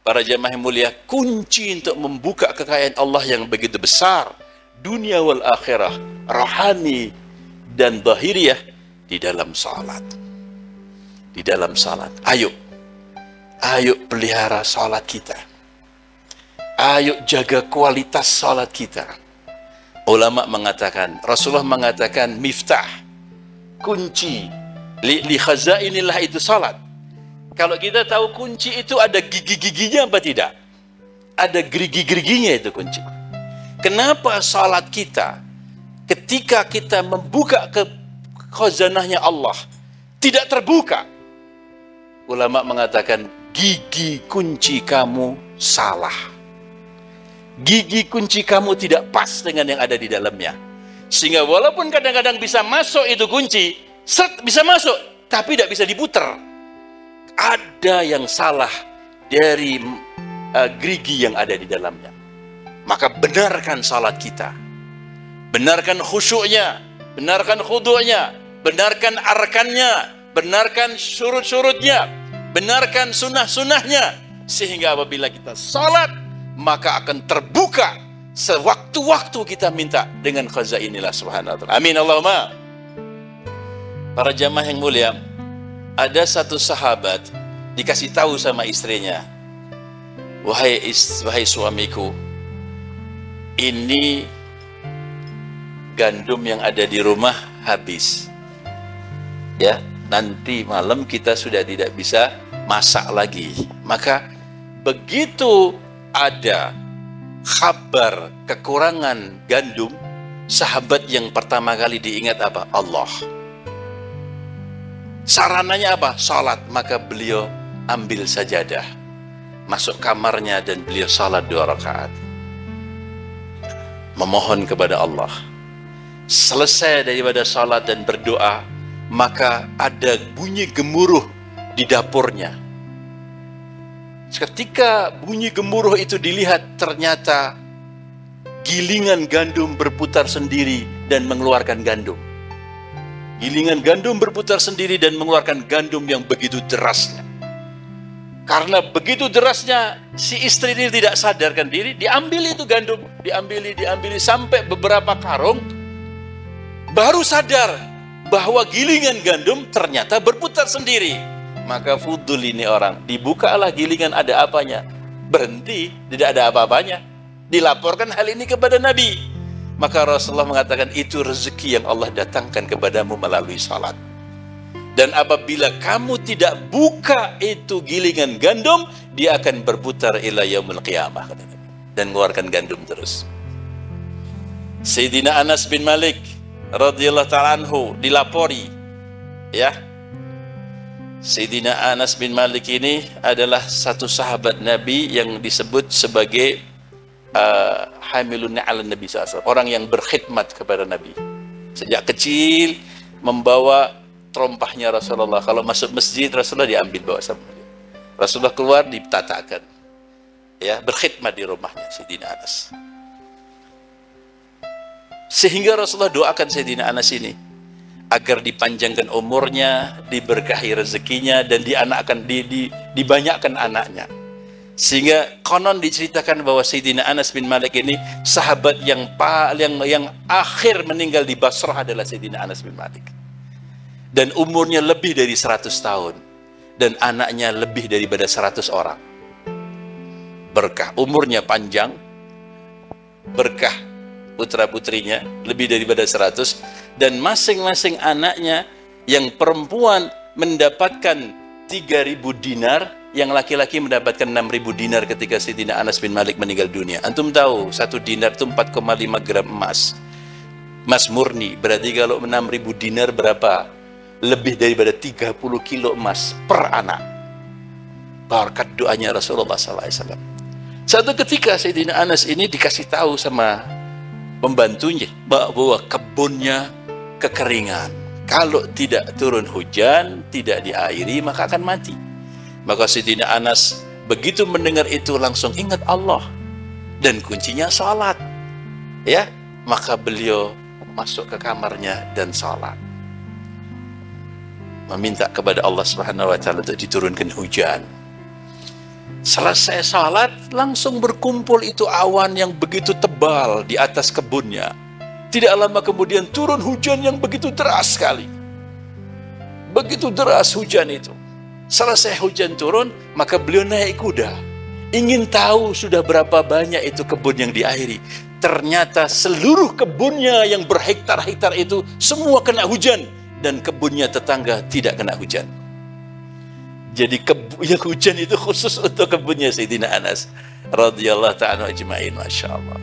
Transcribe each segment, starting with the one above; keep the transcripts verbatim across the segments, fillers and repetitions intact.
Para jamaah yang mulia, kunci untuk membuka kekayaan Allah yang begitu besar, dunia wal akhirah, rohani dan zahiriyah, di dalam salat. Di dalam salat. Ayo, ayo pelihara salat kita. Ayo jaga kualitas salat kita. Ulama mengatakan, Rasulullah mengatakan, miftah, kunci li, li khazainillah itu salat. Kalau kita tahu kunci itu ada gigi-giginya apa tidak? Ada gerigi-geriginya itu kunci. Kenapa salat kita ketika kita membuka ke khazanahnya Allah tidak terbuka? Ulama mengatakan gigi kunci kamu salah. Gigi kunci kamu tidak pas dengan yang ada di dalamnya. Sehingga walaupun kadang-kadang bisa masuk itu kunci, set bisa masuk, tapi tidak bisa diputar. Ada yang salah dari uh, gerigi yang ada di dalamnya. Maka benarkan salat kita, benarkan khusyuknya, benarkan khudu'nya, benarkan arkannya, benarkan syurut-syurutnya, benarkan sunnah-sunnahnya, sehingga apabila kita salat maka akan terbuka sewaktu-waktu kita minta dengan khazainillah subhanahu wa ta'ala. Amin Allahumma. Para jamaah yang mulia, ada satu sahabat dikasih tahu sama istrinya, wahai is, wahai suamiku, ini gandum yang ada di rumah habis. Ya, nanti malam kita sudah tidak bisa masak lagi. Maka begitu ada kabar kekurangan gandum, sahabat yang pertama kali diingat apa? Allah. Sarananya apa? Salat. Maka beliau ambil sajadah, masuk kamarnya dan beliau salat dua rakaat, memohon kepada Allah. Selesai daripada salat dan berdoa, maka ada bunyi gemuruh di dapurnya. Ketika bunyi gemuruh itu dilihat, ternyata gilingan gandum berputar sendiri dan mengeluarkan gandum. Gilingan gandum berputar sendiri dan mengeluarkan gandum yang begitu derasnya. Karena begitu derasnya, si istri ini tidak sadarkan diri, diambil itu gandum, diambili, diambili sampai beberapa karung, baru sadar bahwa gilingan gandum ternyata berputar sendiri. Maka fudul ini orang, dibukalah gilingan, ada apanya? Berhenti, tidak ada apa-apanya. Dilaporkan hal ini kepada Nabi. Maka Rasulullah mengatakan, itu rezeki yang Allah datangkan kepadamu melalui salat. Dan apabila kamu tidak buka itu gilingan gandum, dia akan berputar ila yaumil qiyamah, kata Nabi, dan mengeluarkan gandum terus. Sayyidina Anas bin Malik radhiyallahu ta'ala anhu dilapori, ya, Sayyidina Anas bin Malik ini adalah satu sahabat Nabi yang disebut sebagai uh, hamilun ala Nabi sallallahu alaihi wasallam, orang yang berkhidmat kepada Nabi. Sejak kecil membawa terompahnya Rasulullah. Kalau masuk masjid, Rasulullah diambil bawa sama dia. Rasulullah keluar, ditatakan, ya, berkhidmat di rumahnya Sayyidina Anas. Sehingga Rasulullah doakan Sayyidina Anas ini agar dipanjangkan umurnya, diberkahi rezekinya, dan dianakkan, di, di, dibanyakkan anaknya. Sehingga konon diceritakan bahwa Sayyidina Anas bin Malik ini sahabat yang paling yang akhir meninggal di Basrah adalah Sayyidina Anas bin Malik. Dan umurnya lebih dari seratus tahun, dan anaknya lebih daripada seratus orang. Berkah, umurnya panjang, berkah putra-putrinya lebih daripada seratus, dan masing-masing anaknya yang perempuan mendapatkan tiga ribu dinar, yang laki-laki mendapatkan enam ribu dinar ketika Sayyidina Anas bin Malik meninggal dunia. Antum tahu satu dinar itu empat koma lima gram emas, emas murni. Berarti kalau enam ribu dinar berapa? Lebih daripada tiga puluh kilo emas per anak. Berkat doanya Rasulullah sallallahu alaihi wasallam. Satu ketika Sayyidina Anas ini dikasih tahu sama pembantunya bahwa kebunnya kekeringan. Kalau tidak turun hujan, tidak diairi, maka akan mati. Maka Sayyidina Anas begitu mendengar itu langsung ingat Allah, dan kuncinya salat. Ya, maka beliau masuk ke kamarnya dan salat, meminta kepada Allah Subhanahu wa taala untuk diturunkan hujan. Selesai salat, langsung berkumpul itu awan yang begitu tebal di atas kebunnya. Tidak lama kemudian turun hujan yang begitu deras sekali. Begitu deras hujan itu. Selesai hujan turun, maka beliau naik kuda. Ingin tahu sudah berapa banyak itu kebun yang diairi. Ternyata seluruh kebunnya yang berhektar-hektar itu semua kena hujan. Dan kebunnya tetangga tidak kena hujan. Jadi kebun yang hujan itu khusus untuk kebunnya Sayyidina Anas radhiyallahu ta'ala ajma'in. Masya Allah.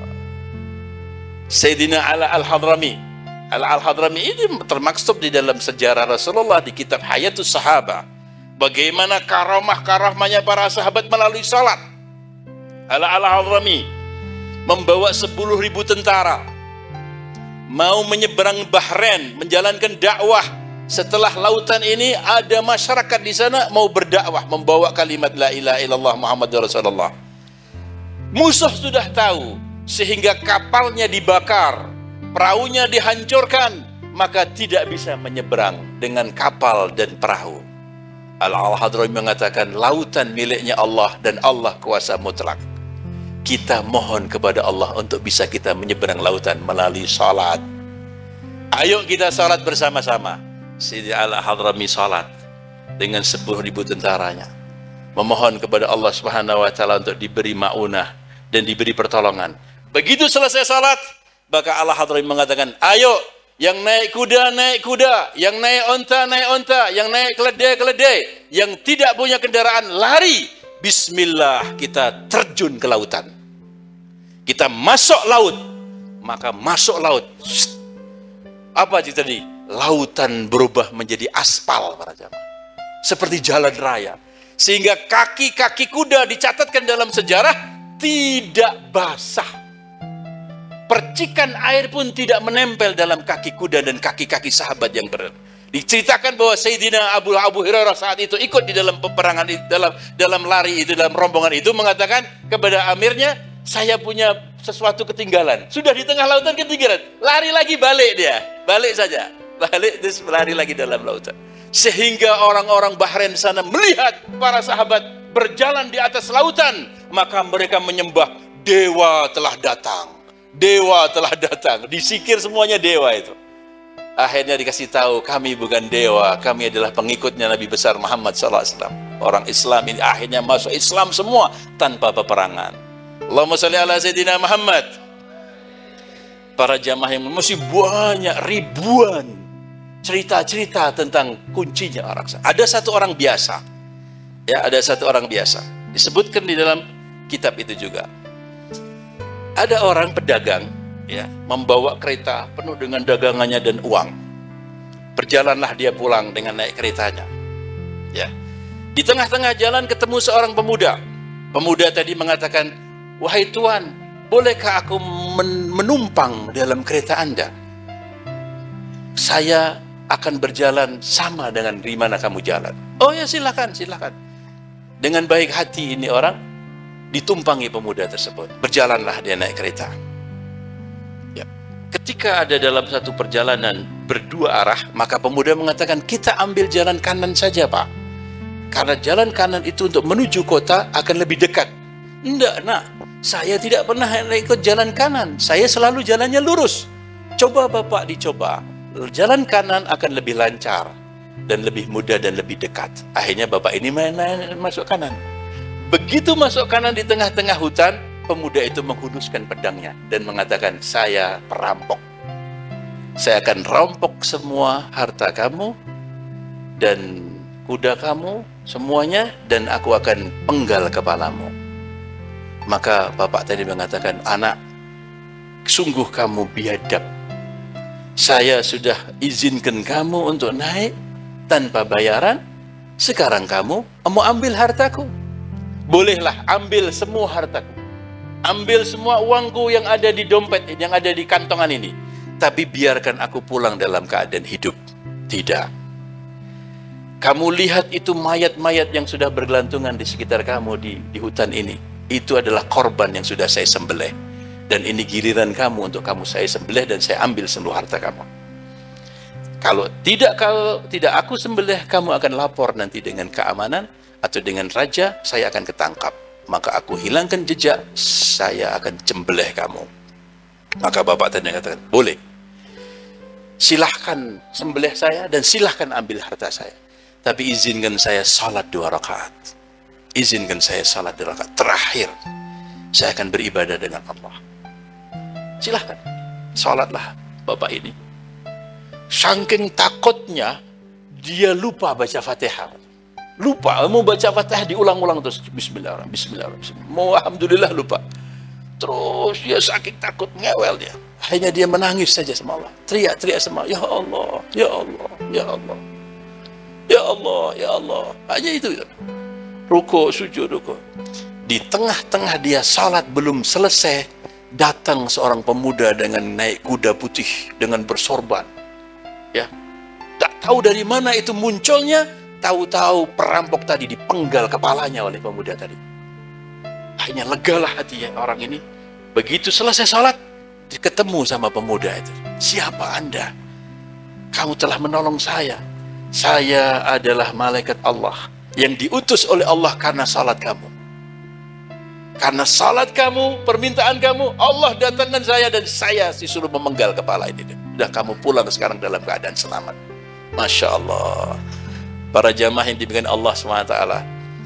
Sayyidina Ala Al-Hadrami. Ala Al-Hadrami ini termaktub di dalam sejarah Rasulullah di kitab Hayatus Sahaba. Bagaimana karamah-karamahnya para sahabat melalui salat. Ala Al-Hadrami membawa sepuluh ribu tentara mau menyeberang Bahrain menjalankan dakwah. Setelah lautan ini ada masyarakat di sana mau berdakwah, membawa kalimat la ilaha illallah Muhammadur Rasulullah. Musuh sudah tahu sehingga kapalnya dibakar, perahunya dihancurkan, maka tidak bisa menyeberang dengan kapal dan perahu. Al-Hadrami mengatakan lautan miliknya Allah dan Allah kuasa mutlak. Kita mohon kepada Allah untuk bisa kita menyeberang lautan melalui salat. Ayo kita salat bersama-sama. Sayyidina Al-Hadrami salat dengan sepuluh ribu tentaranya, memohon kepada Allah Subhanahu wa taala untuk diberi maunah dan diberi pertolongan. Begitu selesai salat, maka Al-Hadrami mengatakan, "Ayo, yang naik kuda naik kuda, yang naik onta naik onta, yang naik keledai keledai, yang tidak punya kendaraan lari. Bismillah, kita terjun ke lautan. Kita masuk laut." Maka masuk laut. Apa sih tadi? Lautan berubah menjadi aspal para jamaah, seperti jalan raya, sehingga kaki-kaki kuda dicatatkan dalam sejarah tidak basah, percikan air pun tidak menempel dalam kaki kuda dan kaki-kaki sahabat yang ber. Diceritakan bahwa Sayyidina Abu Abu Hurairah saat itu ikut di dalam peperangan dalam dalam lari itu, dalam rombongan itu, mengatakan kepada amirnya, saya punya sesuatu ketinggalan. Sudah di tengah lautan ketinggalan, lari lagi, balik dia, balik saja. Balik terus lari lagi dalam lautan. Sehingga orang-orang Bahrain sana melihat para sahabat berjalan di atas lautan, maka mereka menyembah, dewa telah datang, dewa telah datang. Disikir semuanya dewa itu. Akhirnya dikasih tahu, kami bukan dewa, kami adalah pengikutnya Nabi besar Muhammad shallallahu alaihi wasallam. Orang Islam ini akhirnya masuk Islam semua tanpa peperangan. Allahumma sholli ala Sayyidina Muhammad. Para jamaah yang masih banyak, ribuan cerita-cerita tentang kuncinya orang. Ada satu orang biasa, ya, ada satu orang biasa disebutkan di dalam kitab itu juga. Ada orang pedagang, ya, membawa kereta penuh dengan dagangannya dan uang. Berjalanlah dia pulang dengan naik keretanya, ya. Di tengah-tengah jalan ketemu seorang pemuda. Pemuda tadi mengatakan, wahai tuan, bolehkah aku men menumpang dalam kereta Anda? Saya akan berjalan sama dengan di mana kamu jalan. Oh ya, silakan, silakan. Dengan baik hati ini orang ditumpangi pemuda tersebut. Berjalanlah dia naik kereta. Ya. Ketika ada dalam satu perjalanan berdua arah, maka pemuda mengatakan, kita ambil jalan kanan saja, Pak. Karena jalan kanan itu untuk menuju kota akan lebih dekat. Enggak, nak. Saya tidak pernah ikut jalan kanan. Saya selalu jalannya lurus. Coba Bapak dicoba. Jalan kanan akan lebih lancar dan lebih mudah dan lebih dekat. Akhirnya bapak ini main, main masuk kanan. Begitu masuk kanan di tengah-tengah hutan, pemuda itu menghunuskan pedangnya dan mengatakan, saya perampok. Saya akan rampok semua harta kamu dan kuda kamu semuanya, dan aku akan penggal kepalamu. Maka bapak tadi mengatakan, anak, sungguh kamu biadab. Saya sudah izinkan kamu untuk naik tanpa bayaran. Sekarang kamu mau ambil hartaku. Bolehlah, ambil semua hartaku. Ambil semua uangku yang ada di dompet, yang ada di kantongan ini. Tapi biarkan aku pulang dalam keadaan hidup. Tidak. Kamu lihat itu mayat-mayat yang sudah bergelantungan di sekitar kamu di, di hutan ini. Itu adalah korban yang sudah saya sembelih. Dan ini giliran kamu untuk kamu saya sembelih dan saya ambil seluruh harta kamu. Kalau tidak kalau tidak aku sembelih, kamu akan lapor nanti dengan keamanan atau dengan raja, saya akan ketangkap. maka aku hilangkan jejak, saya akan cembelih kamu. Maka bapak tadi katakan, boleh, silahkan sembelih saya dan silahkan ambil harta saya, tapi izinkan saya salat dua rakaat. Izinkan saya salat dua rakaat terakhir, saya akan beribadah dengan Allah. Silahkan, salatlah bapak ini. Saking takutnya dia lupa baca Fatihah. Lupa, mau baca Fatihah diulang-ulang terus. Bismillahirrahmanirrahim, bismillahirrahmanirrahim. Mau alhamdulillah lupa. Terus dia saking takut, ngewel dia. Akhirnya dia menangis saja sama Allah. Teriak-teriak sama Allah. Ya Allah, ya Allah, ya Allah. Ya Allah, ya Allah. Hanya itu. Ruku, sujud, ruku. Di tengah-tengah dia salat belum selesai, datang seorang pemuda dengan naik kuda putih, dengan bersorban. Ya, tak tahu dari mana itu munculnya. Tahu-tahu perampok tadi dipenggal kepalanya oleh pemuda tadi. Akhirnya legalah hati orang ini. Begitu selesai salat, ketemu sama pemuda itu. Siapa Anda? Kamu telah menolong saya. Saya adalah malaikat Allah yang diutus oleh Allah karena salat kamu. Karena salat kamu, permintaan kamu, Allah datangkan saya dan saya disuruh memenggal kepala ini. Sudah kamu pulang sekarang dalam keadaan selamat. Masya Allah. Para jamaah yang dibimbing Allah subhanahu wa taala,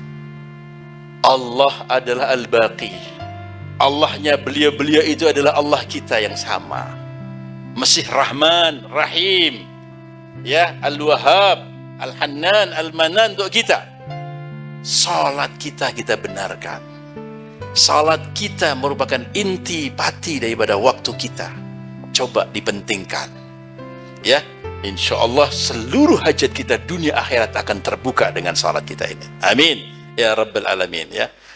Allah adalah Al-Baqi. Allahnya beliau-beliau itu adalah Allah kita yang sama. Masih Rahman, Rahim, ya, Al-Wahhab, Al-Hannan, Al-Manan untuk kita. Salat kita kita benarkan. Salat kita merupakan inti pati daripada waktu kita. Coba dipentingkan. Ya. Insya Allah seluruh hajat kita dunia akhirat akan terbuka dengan salat kita ini. Amin. Ya Rabbal Alamin. Ya.